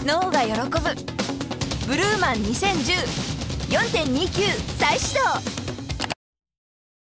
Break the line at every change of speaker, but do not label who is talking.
脳が喜ぶブルーマン 2010 4.29 再始動。